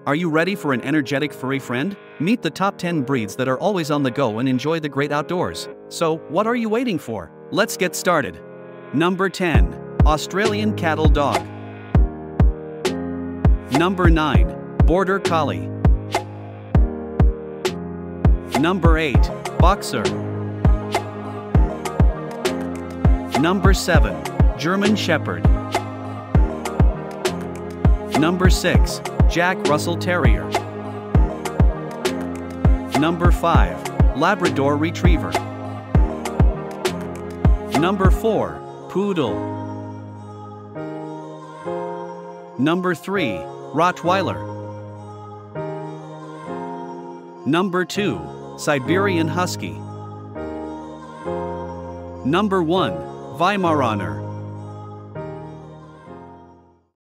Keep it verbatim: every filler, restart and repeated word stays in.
Are you ready for an energetic furry friend? Meet the top ten breeds that are always on the go and enjoy the great outdoors. So, what are you waiting for? Let's get started. Number ten. Australian Cattle Dog. Number nine. Border Collie. Number eight. Boxer. Number seven. German Shepherd. Number six. Jack Russell Terrier. Number five. Labrador Retriever. Number four. Poodle. Number three. Rottweiler. Number two. Siberian Husky. Number one. Weimaraner.